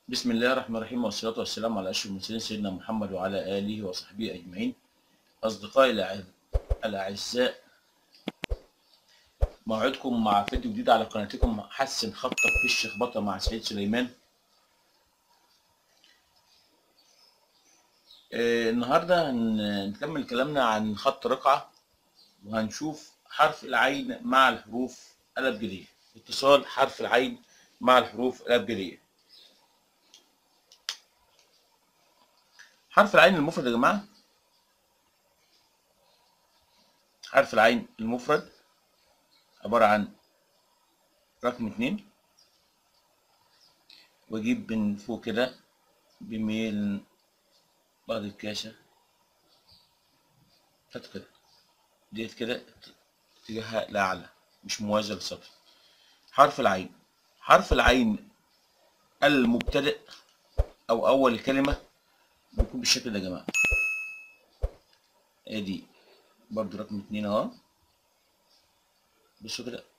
بسم الله الرحمن الرحيم، والصلاة والسلام على أشرف المرسلين سيدنا محمد وعلى آله وصحبه أجمعين. أصدقائي الأعزاء، موعدكم مع فيديو جديد على قناتكم حسن خطك في الشخبطة مع سعيد سليمان. النهاردة هنكمل كلامنا عن خط رقعة، وهنشوف حرف العين مع الحروف الأبجدية، اتصال حرف العين مع الحروف الأبجدية. حرف العين المفرد يا جماعة، حرف العين المفرد عبارة عن رقم 2، واجيب من فوق كده بميل بعد الكاشة هات كده، ديت كده اتجاهها لأعلى مش موازي للسطح. حرف العين، حرف العين المبتدئ أو أول الكلمة بيكون بالشكل ده يا جماعة. ادي برضو رقم 2 اهو، بصوا كده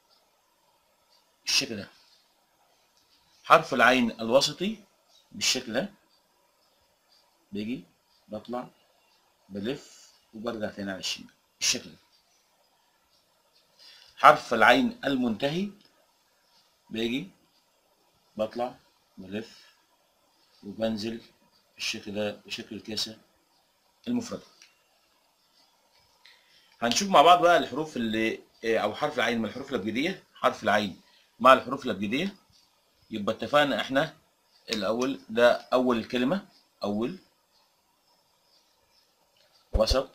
بالشكل ده. حرف العين الوسطي بالشكل ده، بيجي بطلع بلف وبرجع تاني على الشمال بالشكل ده. حرف العين المنتهي باجي بطلع بلف وبنزل بالشكل ده بشكل الكاسة المفردة. هنشوف مع بعض بقى الحروف اللي او حرف العين من الحروف الابجدية. حرف العين مع الحروف الابجدية، يبقى اتفقنا احنا الاول ده اول الكلمة، اول وسط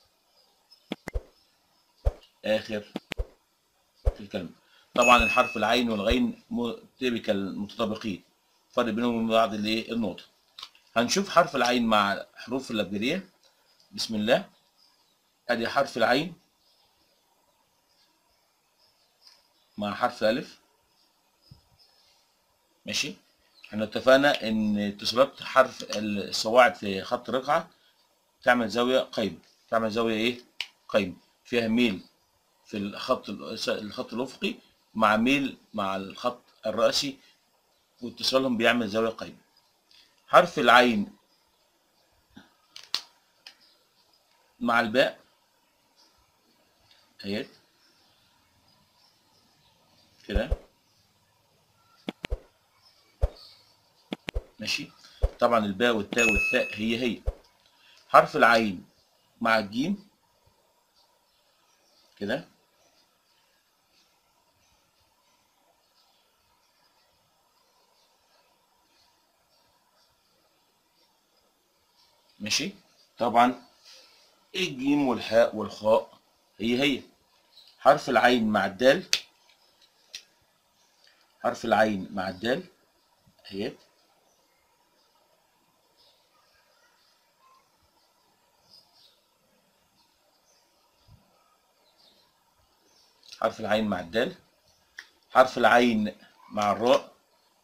اخر في الكلمة. طبعا الحرف العين والغين تيبيكال متطابقين، فرق بينهم وبين بعض اللي النقطة. هنشوف حرف العين مع حروف الابجدية. بسم الله. ادي حرف العين مع حرف الالف، ماشي. احنا اتفقنا ان اتصالات حرف الصواعد في خط رقعة تعمل زاوية قايمة، تعمل زاوية ايه؟ قايمة، فيها ميل في الخط الأفقي مع ميل مع الخط الرأسي، واتصالهم بيعمل زاوية قايمة. حرف العين مع الباء اهيت كده، ماشي. طبعا الباء والتاء والثاء هي. حرف العين مع الجيم كده، ماشي. طبعا الجيم والحاء والخاء هي. حرف العين مع الدال، حرف العين مع الدال اهيت، حرف العين مع الدال. حرف العين مع الراء،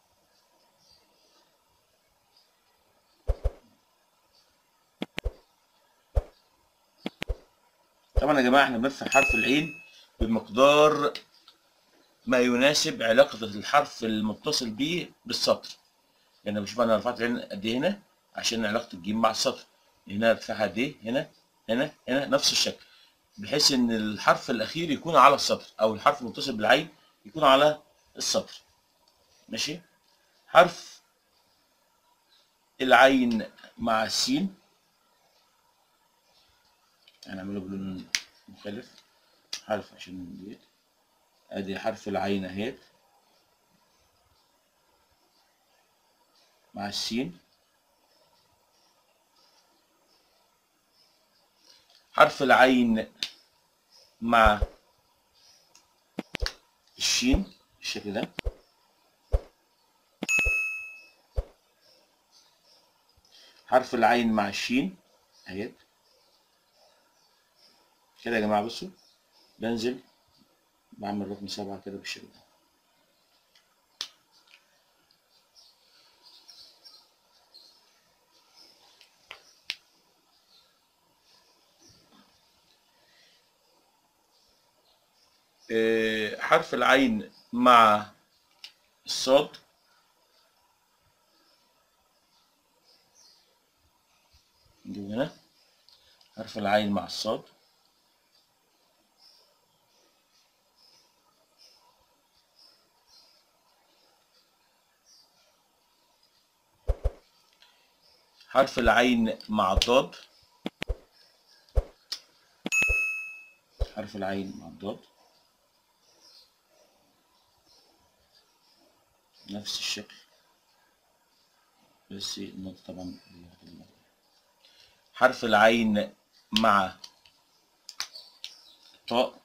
طبعا يا جماعه احنا بنرفع حرف العين بمقدار ما يناسب علاقه الحرف المتصل به بالسطر. يعني بشوف انا رفعت العين قد ايه هنا عشان علاقه الجيم مع السطر، هنا ارتفاعها قد ايه، هنا نفس الشكل، بحيث ان الحرف الاخير يكون على السطر او الحرف المتصل بالعين يكون على السطر، ماشي. حرف العين مع السين هنعمله بلون مختلف، حرف عشان ديت. ادي حرف العين اهيت مع السين. حرف العين مع الشين بالشكل ده. حرف العين مع الشين اهيت كده يا جماعة، بصوا بنزل بعمل رقم 7 كده بالشكل ده. حرف العين مع الصاد نجيب هنا حرف العين مع الصاد، حرف العين مع الضاد، حرف العين مع الضاد نفس الشكل، بس النقطة طبعا. حرف العين مع الطاء،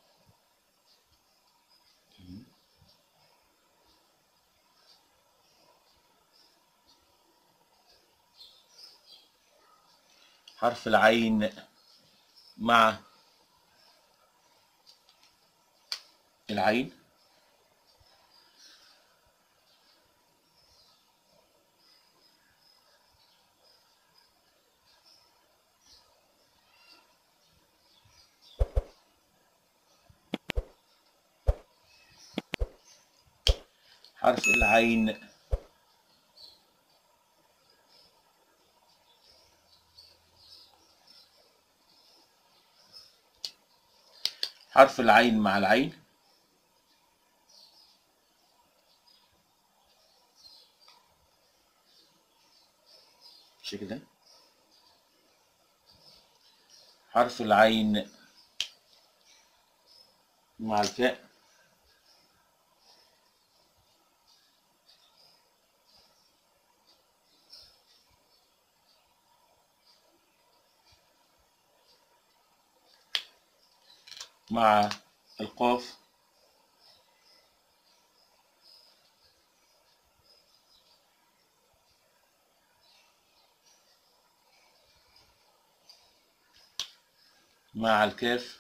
حرف العين مع العين، حرف العين حرف العين مع العين، بالشكل ده. حرف العين مع الفاء، مع القاف، مع الكاف،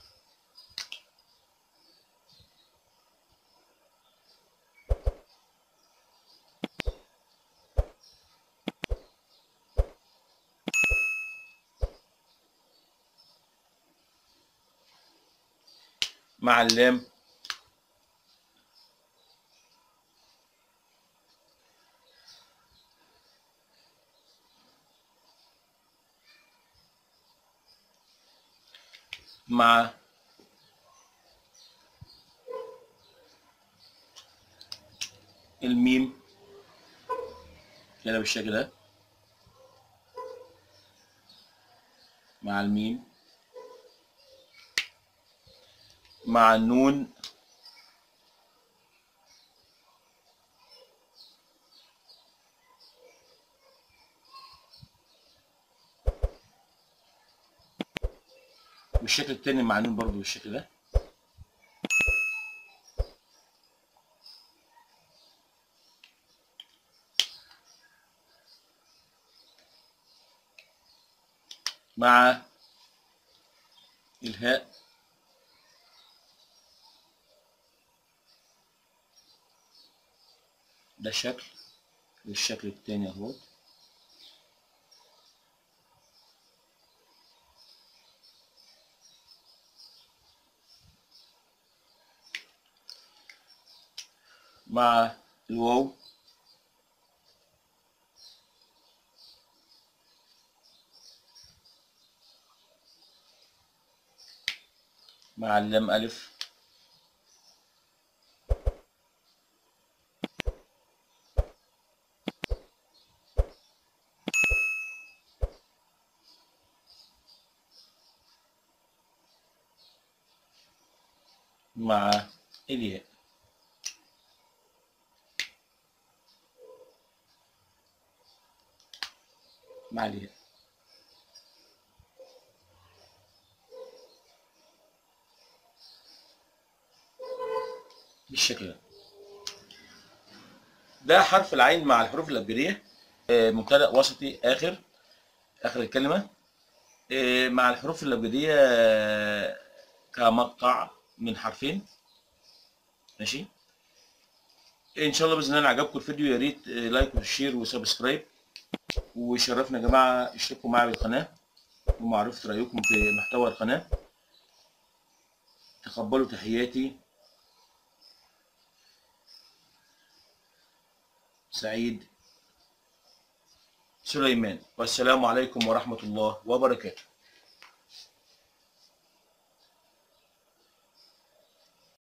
مع اللام، مع الميم كده بالشكل ده، مع الميم، مع النون، والشكل التاني مع النون برضو بالشكل ده، مع الهاء، ده شكل، والشكل التاني اهو، مع الواو، مع اللام ألف، مع الياء، مع الياء بالشكل ده. ده حرف العين مع الحروف الأبجدية، مبتدأ وسطي آخر الكلمة، مع الحروف الأبجدية كمقطع من حرفين. ماشي، إن شاء الله بإذن الله عجبكم الفيديو، يا ريت لايك وشير وسبسكرايب، وشرفنا يا جماعة اشتركوا معي بالقناة ومعرفة رأيكم في محتوى القناة. تقبلوا تحياتي، سعيد سليمان. والسلام عليكم ورحمة الله وبركاته.